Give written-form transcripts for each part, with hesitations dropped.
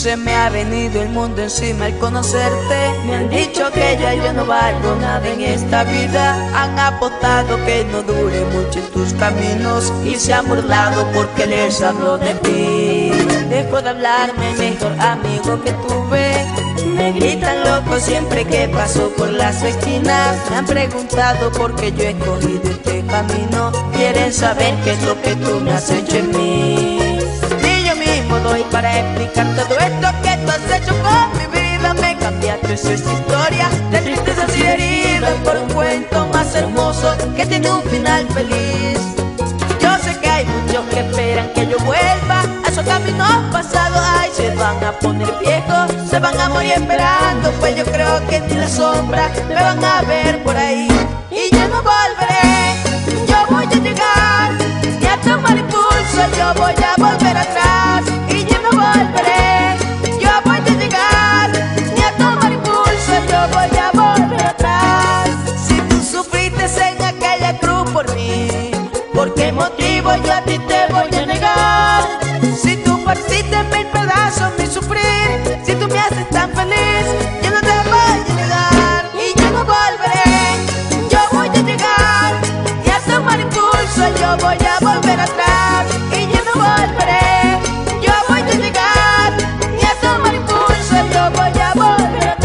Se me ha venido el mundo encima al conocerte. Me han dicho que ya yo no valgo nada en esta vida. Han apostado que no dure mucho en tus caminos y se han burlado porque les hablo de ti. Dejo de hablarme, mejor amigo que tuve. Me gritan loco siempre que paso por las esquinas. Me han preguntado por qué yo he escogido este camino. Quieren saber qué es lo que tú me has hecho en mí. Ni yo mismo doy para explicar todo esto que tú has hecho con mi vida. Me cambiaste, eso es historia de tristezas y heridas por un cuento más hermoso que tiene un final feliz. Yo sé que hay muchos que esperan que yo vuelva a esos caminos pasados. Ay, se van a poner viejos, se van a morir esperando, pues yo creo que ni la sombra me van a ver por ahí. Y yo no volveré, yo voy a llegar y a tomar impulso, yo voy a volver atrás. Y yo no volveré, yo voy a llegar y a tomar impulso, yo voy a volver atrás. Si tú sufriste en aquella cruz por mí, ¿por qué motivo yo a ti te voy a negar? Si tú partiste en mil pedazos mi sufrir, si tú me haces tan feliz, yo no te voy a negar. Y yo no volveré, yo voy a llegar y a tomar impulso, yo voy a volver atrás. Y yo no volveré, yo voy a llegar y a tomar impulso, yo voy a volver atrás.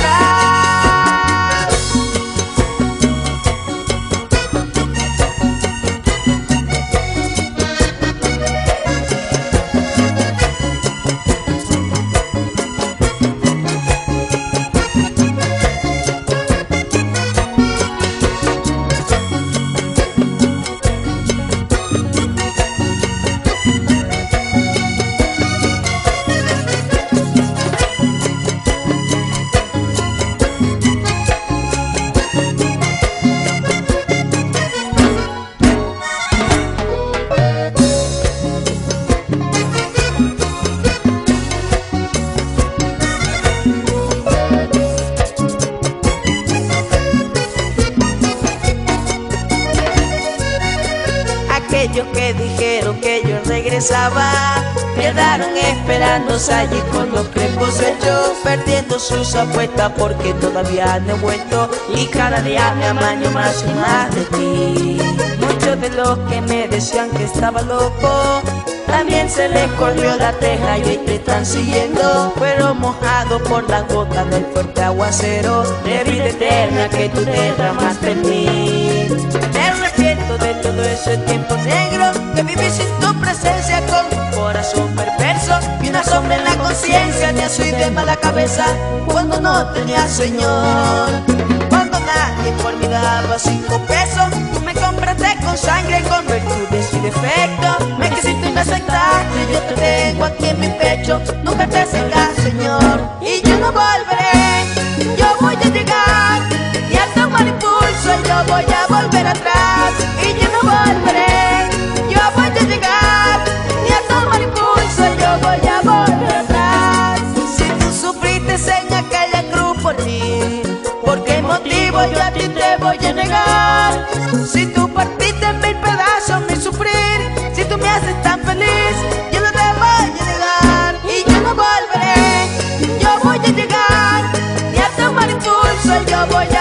Aquellos que dijeron que yo regresaba quedaron esperándose allí con los crespos hechos, perdiendo sus apuestas porque todavía no he vuelto. Y cada día me amaño más y más de ti. Muchos de los que me decían que estaba loco también se les corrió la teja y hoy te están siguiendo. Fueron mojados por las gotas del fuerte aguacero de vida eterna que tú derramaste en mí. Me arrepiento de todo ese tiempo negro que viví sin tu presencia, con un corazón perverso y una sombra en la conciencia. Te soy de mala cabeza cuando no tenía Señor. Cuando nadie por mí daba 5 pesos, tú me compraste con sangre, con virtudes y defectos. Me quisiste y me aceptaste, yo te tengo aquí en mi pecho. Nunca te cegas, Señor. Y yo no volveré, yo voy a llegar y a tomar impulso, yo voy a volver atrás. Y yo no volveré, yo voy a llegar y a tomar impulso, yo voy a volver atrás. Si tú sufriste en aquella cruz por mí, ¿por qué motivo yo a ti te voy a negar? Si tú partiste en mil pedazos mi sufrir, si tú me haces tan feliz, yo no te voy a negar. Y yo no volveré, yo voy a llegar y a tomar impulso, yo voy a